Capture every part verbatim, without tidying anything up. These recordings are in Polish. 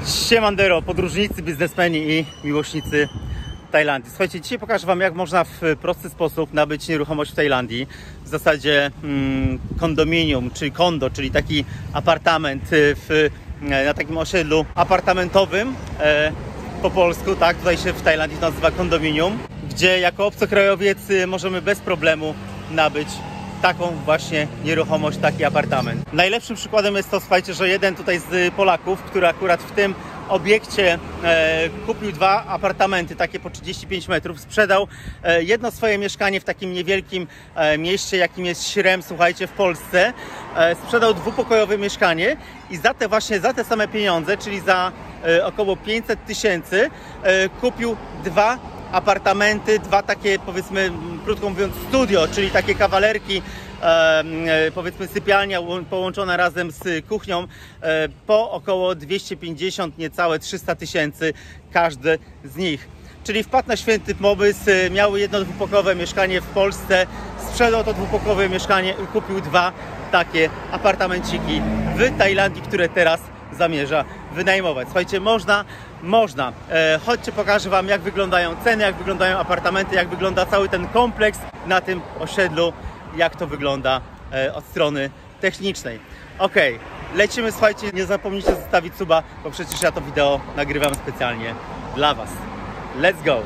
Siemandero, podróżnicy, biznesmeni i miłośnicy Tajlandii. Słuchajcie, dzisiaj pokażę Wam, jak można w prosty sposób nabyć nieruchomość w Tajlandii. W zasadzie mm, kondominium, czyli kondo, czyli taki apartament w, na takim osiedlu apartamentowym e, po polsku, tak? Tutaj się w Tajlandii to nazywa kondominium, gdzie jako obcokrajowiec możemy bez problemu nabyć taką właśnie nieruchomość, taki apartament. Najlepszym przykładem jest to, słuchajcie, że jeden tutaj z Polaków, który akurat w tym obiekcie e, kupił dwa apartamenty, takie po trzydzieści pięć metrów, sprzedał e, jedno swoje mieszkanie w takim niewielkim e, mieście, jakim jest Śrem, słuchajcie, w Polsce. E, sprzedał dwupokojowe mieszkanie i za te właśnie, za te same pieniądze, czyli za e, około pięćset tysięcy, e, kupił dwa apartamenty, dwa takie, powiedzmy, krótko mówiąc, studio, czyli takie kawalerki, e, powiedzmy sypialnia połączona razem z kuchnią, e, po około dwieście pięćdziesiąt, niecałe trzysta tysięcy każdy z nich. Czyli wpadł na święty pomysł, miał jedno dwupokojowe mieszkanie w Polsce, sprzedał to dwupokojowe mieszkanie i kupił dwa takie apartamenciki w Tajlandii, które teraz zamierza wynajmować. Słuchajcie, można, można. E, chodźcie, pokażę Wam, jak wyglądają ceny, jak wyglądają apartamenty, jak wygląda cały ten kompleks na tym osiedlu, jak to wygląda e, od strony technicznej. Ok, lecimy, słuchajcie, nie zapomnijcie zostawić suba, bo przecież ja to wideo nagrywam specjalnie dla Was. Let's go!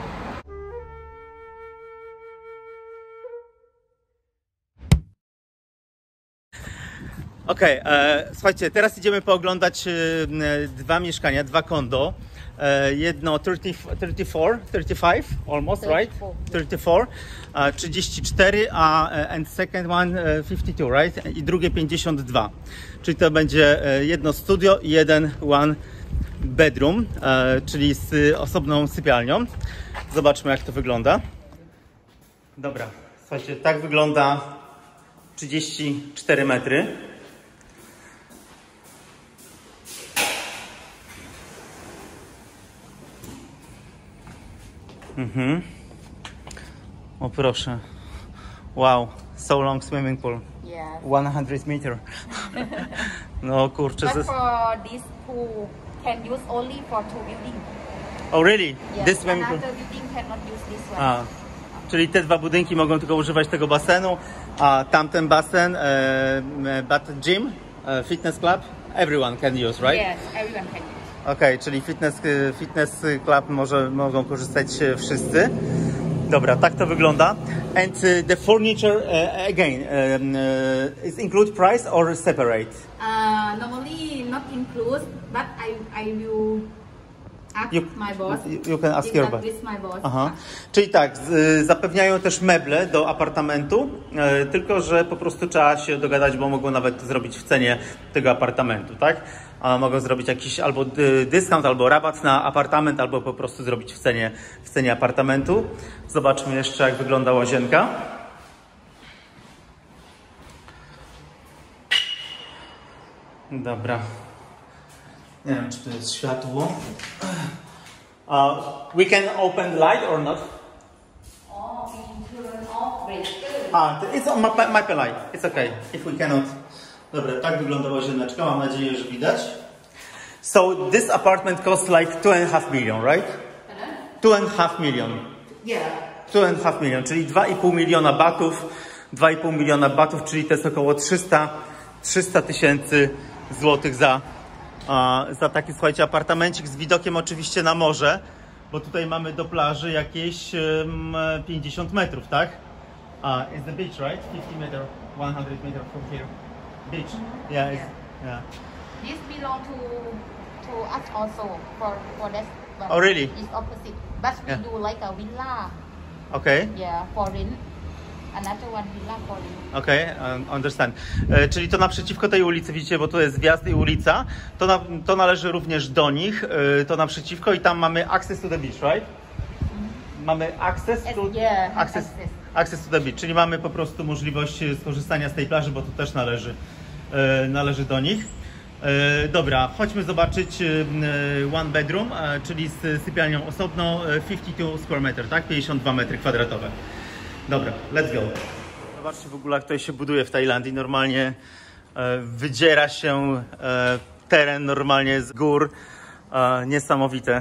Okej, okay, słuchajcie, teraz idziemy pooglądać e, dwa mieszkania, dwa kondo. E, jedno trzydzieści, trzydzieści cztery, trzydzieści pięć, almost, right? trzydzieści cztery, uh, trzydzieści cztery, a and second one uh, pięćdziesiąt dwa, right? I drugie pięćdziesiąt dwa. Czyli to będzie jedno studio i jeden one bedroom, e, czyli z osobną sypialnią. Zobaczmy, jak to wygląda. Dobra, słuchajcie, tak wygląda trzydzieści cztery metry. Mhm. O proszę. Wow, so long swimming pool. Yeah. hundred meter. No kurczę. But for this pool can use only for two buildings. Oh really? Yes. This swimming pool. Another building cannot use this one. A, czyli te dwa budynki mogą tylko używać tego basenu, a tamten basen, e, but gym, e, fitness club, everyone can use, right? Yes, everyone can use. Okej, okay, czyli fitness, fitness club może, mogą korzystać wszyscy. Dobra, tak to wygląda. And uh, the furniture uh, again um, uh, is include price or separate? Uh, normally not include, but I I will ask you, my boss. You, you can ask your boss. My boss. Aha. Czyli tak, z, zapewniają też meble do apartamentu, e, tylko że po prostu trzeba się dogadać, bo mogą nawet zrobić w cenie tego apartamentu, tak? A mogą zrobić jakiś albo dyskont, albo rabat na apartament, albo po prostu zrobić w cenie, w cenie apartamentu. Zobaczmy jeszcze, jak wygląda łazienka. Dobra. Nie wiem, czy to jest światło. Uh, we can open light or not? Oh, we can turn off breaker. Ah, it's on my, my light. It's okay. If we cannot. Dobra, tak wygląda łazieneczka. Mam nadzieję, że widać. So this apartment costs like two and a half million, right? Two and a half million. Yeah. Two and a half million, czyli dwa i pół miliona batów. Dwa i pół miliona batów, czyli to jest około trzysta tysięcy złotych za, uh, za taki, słuchajcie, apartamencik z widokiem oczywiście na morze, bo tutaj mamy do plaży jakieś um, pięćdziesiąt metrów, tak? Uh, is the beach, right? fifty meter, one hundred meter from here. Beach. Yeah. It's, yeah. This belong to to us also for for that. But Oh really? It's opposite, but we Yeah. do like a villa. Okay. Yeah, for rent. Another one villa for rent. Okej, okay, understand. E, czyli to naprzeciwko tej ulicy, widzicie, bo to jest wjazd i ulica, to, na, to należy również do nich, e, to naprzeciwko i tam mamy access to the beach, right? Mamy access to, Yeah, access, access. access to the beach, czyli mamy po prostu możliwość skorzystania z tej plaży, bo to też należy, e, należy do nich. E, dobra, chodźmy zobaczyć e, one bedroom, e, czyli z sypialnią osobną, e, pięćdziesiąt dwa square meter, tak? pięćdziesiąt dwa metry kwadratowe. Dobra, let's go. Zobaczcie w ogóle, jak tutaj się buduje w Tajlandii. Normalnie e, wydziera się e, teren normalnie z gór. E, niesamowite.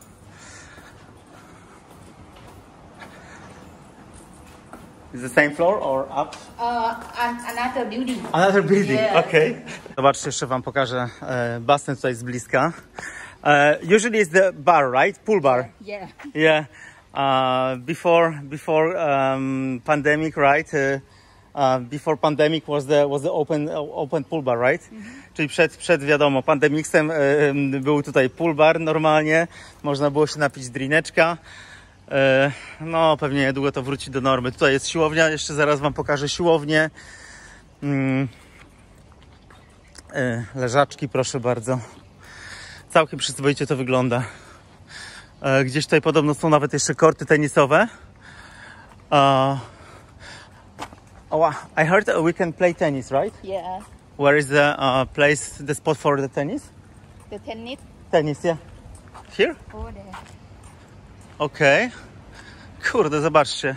Is the same floor or up? Uh, an, another building. Another building, Yeah. okay. Zobaczcie, jeszcze wam pokażę e, basen tutaj z bliska. E, usually is the bar, right? Pool bar. Yeah. Yeah. Uh, before before um, pandemic, right? Uh, uh, before pandemic was the was the open uh, open pool bar, right? Mm-hmm. Czyli przed przed wiadomo pandemicsem y, był tutaj pool bar normalnie. Można było się napić drineczka. Y, no pewnie niedługo to wróci do normy. Tutaj jest siłownia. Jeszcze zaraz wam pokażę siłownię. Mm. Y, leżaczki, proszę bardzo. Całkiem przyzwoicie to wygląda. Gdzieś tutaj podobno są nawet jeszcze korty tenisowe. Uh, oh, I heard we can play tennis, right? Yeah. Where is the uh, place, the spot for the tennis? The tennis Tennis, yeah. Here? over there. Okay. Kurde, zobaczcie.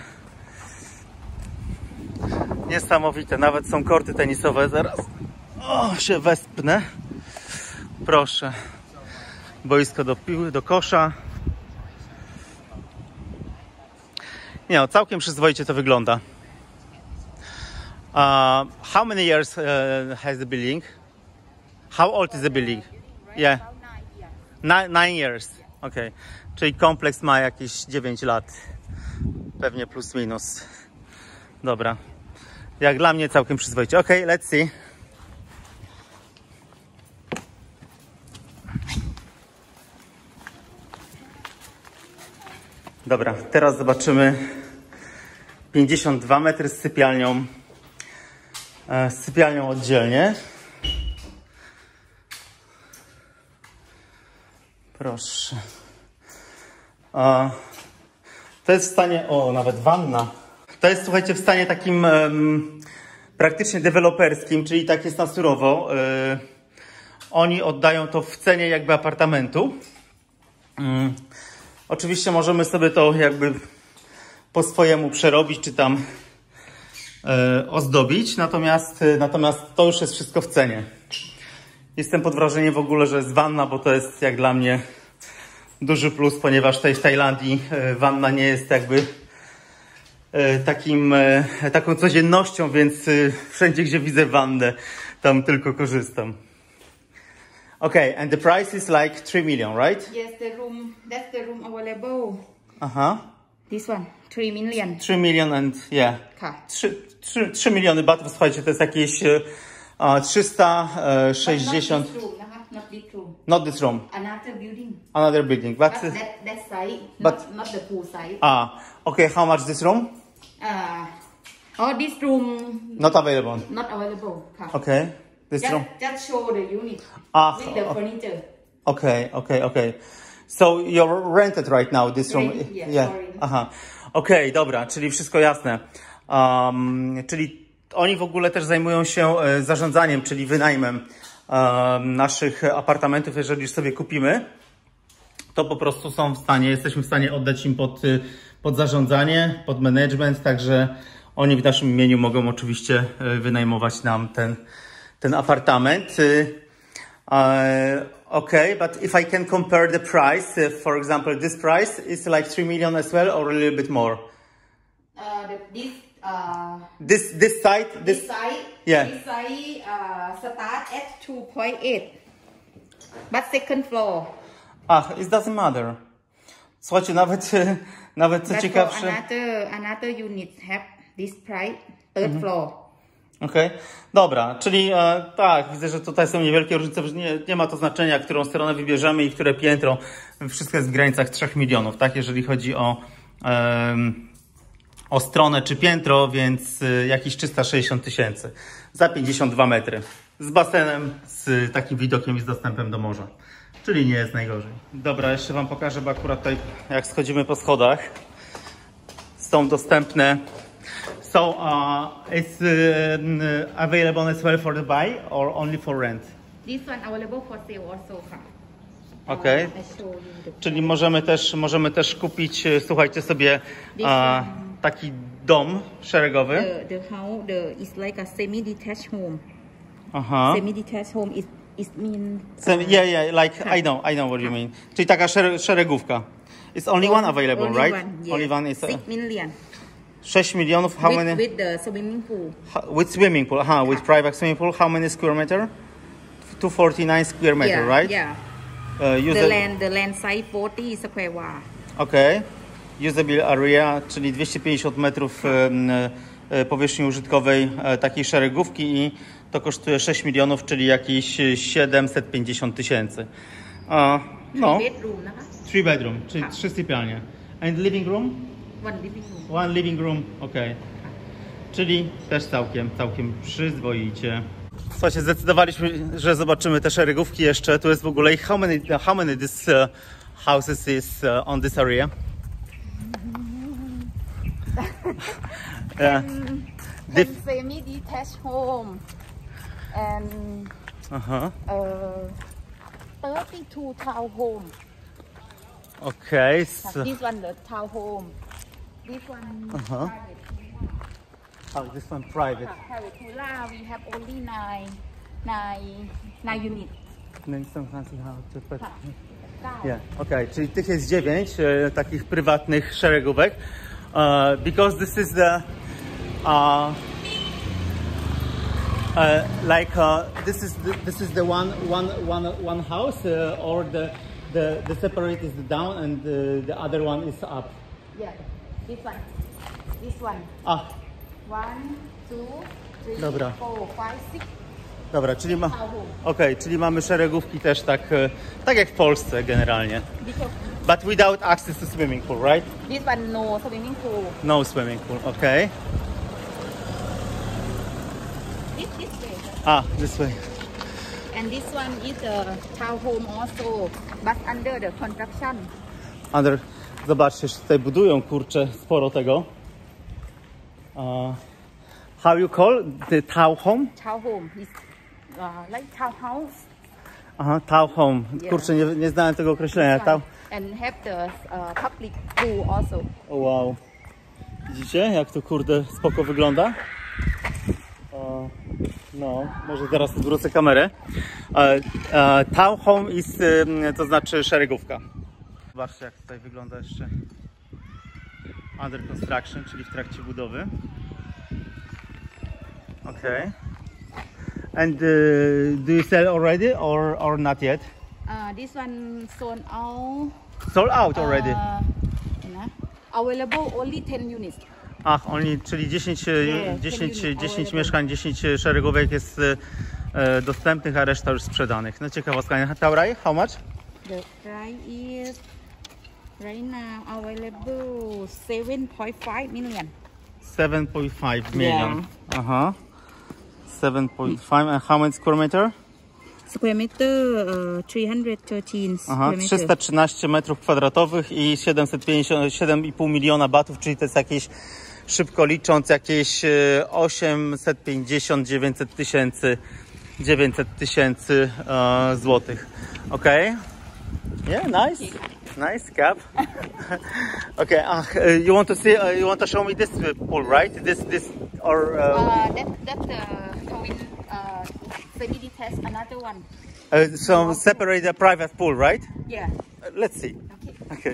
Niesamowite. Nawet są korty tenisowe. Zaraz o, się wespnę. Proszę. Boisko do piły, do kosza. Nie no, całkiem przyzwoicie to wygląda. Uh, how many years uh, has the building? How old is the building? Yeah. Nine, nine years. Okay. Czyli kompleks ma jakieś dziewięć lat. Pewnie plus minus. Dobra. Jak dla mnie całkiem przyzwoicie. Okay, let's see. Dobra, teraz zobaczymy pięćdziesiąt dwa metry z sypialnią, z sypialnią oddzielnie. Proszę. To jest w stanie, o nawet wanna. To jest, słuchajcie, w stanie takim um, praktycznie deweloperskim, czyli tak jest na surowo. Yy, oni oddają to w cenie jakby apartamentu. Yy. Oczywiście możemy sobie to jakby po swojemu przerobić, czy tam e, ozdobić, natomiast, e, natomiast to już jest wszystko w cenie. Jestem pod wrażeniem w ogóle, że jest wanna, bo to jest jak dla mnie duży plus, ponieważ tutaj w Tajlandii e, wanna nie jest jakby e, takim, e, taką codziennością, więc e, wszędzie, gdzie widzę wannę, tam tylko korzystam. Okay, and the price is like three million, right? Yes, the room. That's the room available. Aha. This one, three million. three million and yeah. Ka. trzy miliony batów, słuchajcie, to jest jakieś uh, trzysta sześćdziesiąt. But not this room, uh-huh. Not this room. Not this room. Another building. Another building. But, But that, that side, but, not, not the pool side. Ah, okay. How much this room? Uh, oh, this room. Not available. Not available. Ka. Okay. This Just, room. just show the unit Ah, with the furniture. Okay, okay, okay. So you're rented right now, this room? Rent, yeah, yeah. sorry. Aha. Okej, okay, dobra, czyli wszystko jasne. Um, czyli oni w ogóle też zajmują się e, zarządzaniem, czyli wynajmem e, naszych apartamentów. Jeżeli już sobie kupimy, to po prostu są w stanie, jesteśmy w stanie oddać im pod, pod zarządzanie, pod management, także oni w naszym imieniu mogą oczywiście wynajmować nam ten, ten apartament. Uh, okay, but if I can compare the price, uh, for example, this price is like three million as well, or a little bit more? Uh, the, this, uh, This, this side, this, this side, yeah. this side uh, start at two point eight, but second floor. Ach, it doesn't matter. Słuchajcie, nawet, nawet co But ciekawsze. for another, another unit have this price, third mm-hmm. floor. Okej, okay. Dobra, czyli e, tak, widzę, że tutaj są niewielkie różnice, nie, nie ma to znaczenia, którą stronę wybierzemy i które piętro. Wszystko jest w granicach trzech milionów, tak, jeżeli chodzi o, e, o stronę czy piętro, więc e, jakieś trzysta sześćdziesiąt tysięcy za pięćdziesiąt dwa metry. Z basenem, z takim widokiem i z dostępem do morza. Czyli nie jest najgorzej. Dobra, jeszcze wam pokażę, bo akurat tutaj jak schodzimy po schodach, są dostępne. So, uh, it's uh, available as well for the buy or only for rent? This one available for sale also. Okay. Uh, I show you the Czyli możemy też, możemy też kupić, słuchajcie sobie, uh, taki dom szeregowy. The, the house the, is like a semi-detached home. Aha. Semi-detached home is it mean So, yeah, yeah, like I know, I know what you mean. Czyli taka szer szeregówka. It's only one available, only right? One, yes. Only one is uh, six million. sześć milionów. How with, many? with the swimming pool. Ha, with swimming pool. Aha, with private swimming pool. How many square meter? two forty-nine square meter, Yeah, right? yeah. Uh, use The land, the land size forty square wall. Okay. Usable area, czyli dwieście pięćdziesiąt metrów e, powierzchni użytkowej e, takiej szeregówki i to kosztuje sześć milionów, czyli jakieś siedemset pięćdziesiąt tysięcy. Uh, no. Three bedroom,นะคะ Three bedroom, czyli trzy sypialnie. And living room? One living room. One living room, okej. Czyli też całkiem, całkiem przyzwoicie. Słuchajcie, zdecydowaliśmy, że zobaczymy te szeregówki jeszcze. Tu jest w ogóle, how many, how many this uh, houses is uh, on this area? Yeah. ten semi-detached home and Aha. uh, thirty-two townhome. Okay. So, This one the townhome. This one Uh-huh. private. oh, this one private. Private villa we have only nine, nine, nine units. No i są fancy house, but- Got Yeah, okay, czyli tych jest dziewięć e, takich prywatnych szeregówek. Uh, because this is the uh, uh, like uh, this is the, this is the one one one one house uh, or the the the separate is the down and the, the other one is up. Yeah. This one. This one. Ah, One, two, three, Dobra. four, five, six. dobra, czyli ma. Townhome. Okej, czyli mamy szeregówki też tak e, tak jak w Polsce generalnie. Because But without access to swimming pool, right? this one no swimming pool. No swimming pool. Okay. This this way. Ah, this way. And this one is a townhome also, but under the construction. Under, zobaczcie, że tutaj budują, kurczę, sporo tego. Uh, how you call the townhome? Townhome is uh, like townhouse. Aha, townhome. Yeah. Kurczę, nie, nie znałem tego określenia. Town. And have the uh, public pool also. Oh, wow. Widzicie, jak to kurde spoko wygląda? Uh, no, może zaraz zwrócę kamerę. Uh, uh, townhome is, um, to znaczy szeregówka. Zobaczcie, jak tutaj wygląda jeszcze. Under construction, czyli w trakcie budowy. Okay. And uh, do you sell already or, or not yet? Uh, this one sold out. Sold out already. Uh, you know, available only ten units. Ach, oni, czyli dziesięć, Yeah, dziesięć, ten unit dziesięć available. mieszkań, dziesięć szeregówek jest e, dostępnych, a reszta już sprzedanych. No ciekawostka. Taurai, how much? The price is right now available seven point five million. seven point five million. Aha. seven point five. And how many square meter? Square meter uh, three hundred thirteen Aha, square meter. trzysta trzynaście metrów kwadratowych i siedemset pięćdziesiąt, siedem i pół miliona batów, czyli to jest jakieś, szybko licząc, jakieś e, osiemset pięćdziesiąt do dziewięciuset tysięcy dziewięćset tysięcy e, złotych. Okay? Yeah, nice. Nice cap. Okay, ach, uh, you want to see, uh, you want to show me this uh, pool, right? This, this, or... Uh, Uh, that that's the twin uh, semi-detached. Another one. uh, so separate a private pool, right? Yeah. Uh, let's see. Okay. Okay.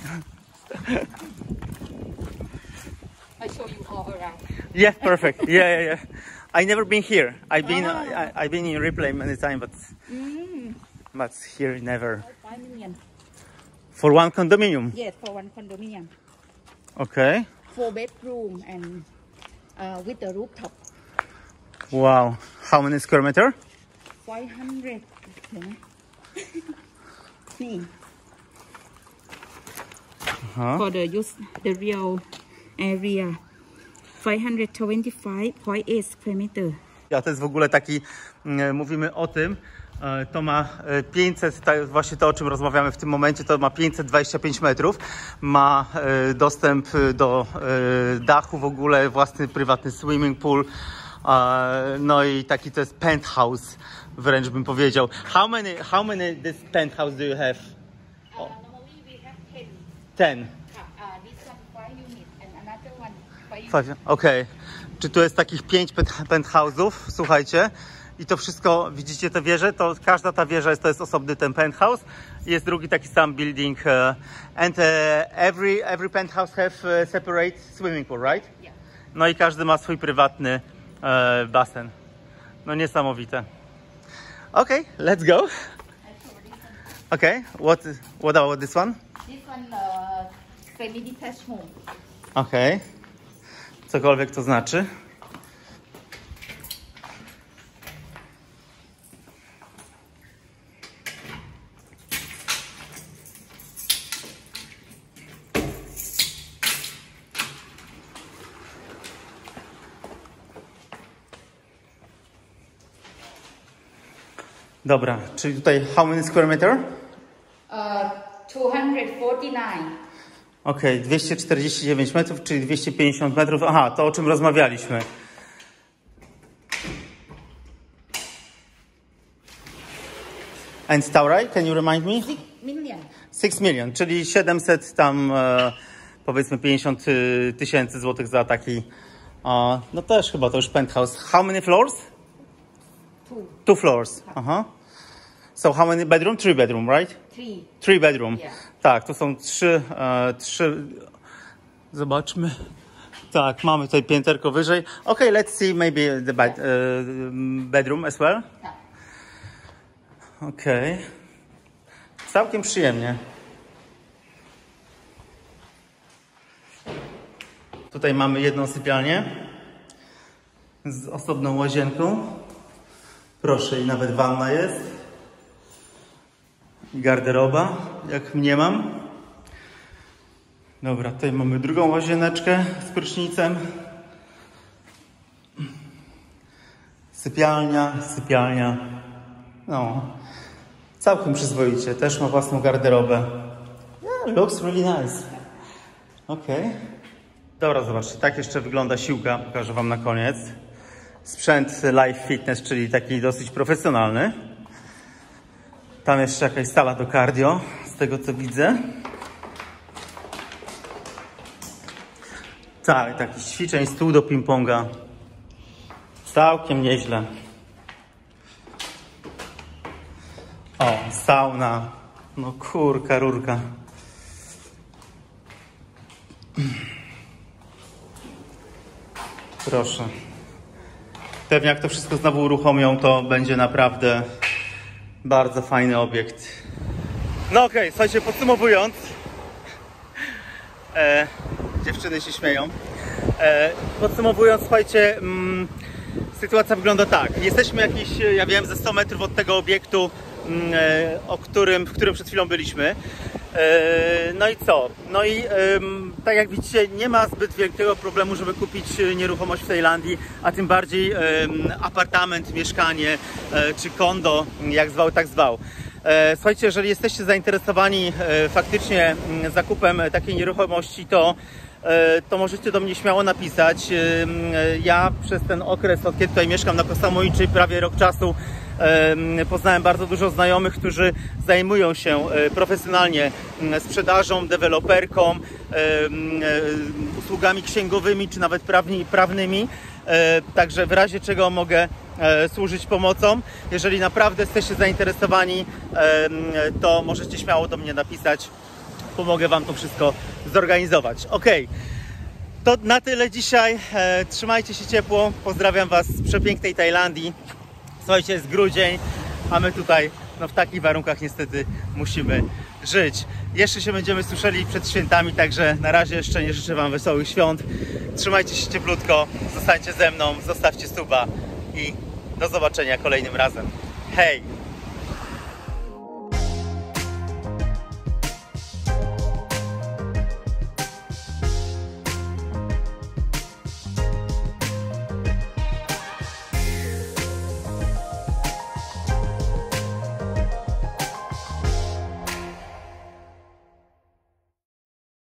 I show you all around. Yeah, perfect. Yeah, yeah, yeah. I never been here. I've been, uh, I, I've been in replay many times, but, Mm, but here never. five million. For one condominium. Yes, for one condominium. Okay. Four bedroom and uh, with the rooftop. Wow. How many square meter? five hundred. You know? See. Huh? For the use the real area. five hundred twenty-five point eight square meter. Ja, to jest w ogóle taki, mm, mówimy o tym, e, to ma e, pięćset, ta, właśnie to, o czym rozmawiamy w tym momencie, to ma pięćset dwadzieścia pięć metrów, ma e, dostęp do e, dachu w ogóle, własny prywatny swimming pool, e, no i taki to jest penthouse, wręcz bym powiedział. How many, how many this penthouse do you have? Uh, normally we have ten. Ten. Uh, uh, this one five units and another one five units. Okej. Okay. Czy tu jest takich pięć pent- penthouse'ów, słuchajcie, I to wszystko, widzicie te wieże? To każda ta wieża jest, to jest osobny ten penthouse. Jest drugi taki sam building. Uh, and uh, every, every penthouse have uh, separate swimming pool, right? Yeah. No i każdy ma swój prywatny uh, basen. No niesamowite. Okay, let's go. Okay, what, what about this one? This one uh, semi-detached home. Okay. Cokolwiek to znaczy. Dobra, czyli tutaj how many square meter? Uh, two hundred forty-nine. Okej, okay, dwieście czterdzieści dziewięć metrów, czyli dwieście pięćdziesiąt metrów. Aha, to o czym rozmawialiśmy. And Taurai, can you remind me? Six million. six million, czyli siedemset tam e, powiedzmy pięćdziesiąt tysięcy złotych za taki, e, no też chyba to już penthouse. How many floors? Two. Two floors. Aha. So how many bedroom? Three bedroom, right? Three. Three bedroom. Yeah. Tak, to są trzy, e, trzy. Zobaczmy. Tak, mamy tutaj pięterko wyżej. Okay, let's see maybe the bed, e, bedroom as well. Tak. Okej. Okay. Całkiem przyjemnie. Tutaj mamy jedną sypialnię z osobną łazienką. Proszę, i nawet wanna jest. I garderoba, jak mniemam. Dobra, tutaj mamy drugą łazieneczkę z prysznicem. Sypialnia, sypialnia. No, całkiem przyzwoicie. Też ma własną garderobę. Yeah, looks really nice. Okej. Okay. Dobra, zobaczcie, tak jeszcze wygląda siłka. Pokażę wam na koniec. Sprzęt Live Fitness, czyli taki dosyć profesjonalny. Tam jeszcze jakaś sala do cardio, z tego co widzę. Tak, taki ćwiczeń, stół do ping-ponga. Całkiem nieźle. O, sauna. No kurka, rurka. Proszę. Pewnie jak to wszystko znowu uruchomią, to będzie naprawdę bardzo fajny obiekt. No okej, okay, słuchajcie, podsumowując. E, dziewczyny się śmieją. E, podsumowując, słuchajcie, mm, sytuacja wygląda tak. Jesteśmy jakieś, ja wiem, ze sto metrów od tego obiektu, mm, e, o którym, w którym przed chwilą byliśmy. No i co? No i tak jak widzicie, nie ma zbyt wielkiego problemu, żeby kupić nieruchomość w Tajlandii, a tym bardziej apartament, mieszkanie czy kondo, jak zwał, tak zwał. Słuchajcie, jeżeli jesteście zainteresowani faktycznie zakupem takiej nieruchomości, to to możecie do mnie śmiało napisać. Ja przez ten okres, od kiedy tutaj mieszkam na Koh Samui, czyli prawie rok czasu, poznałem bardzo dużo znajomych, którzy zajmują się profesjonalnie sprzedażą, deweloperką, usługami księgowymi czy nawet prawni, prawnymi. Także w razie czego mogę służyć pomocą. Jeżeli naprawdę jesteście zainteresowani, to możecie śmiało do mnie napisać. Pomogę wam to wszystko zorganizować. Ok, to na tyle dzisiaj. Trzymajcie się ciepło. Pozdrawiam was z przepięknej Tajlandii. Słuchajcie, jest grudzień, a my tutaj no, w takich warunkach niestety musimy żyć. Jeszcze się będziemy słyszeli przed świętami, także na razie jeszcze nie życzę wam wesołych świąt. Trzymajcie się cieplutko, zostańcie ze mną, zostawcie suba i do zobaczenia kolejnym razem. Hej!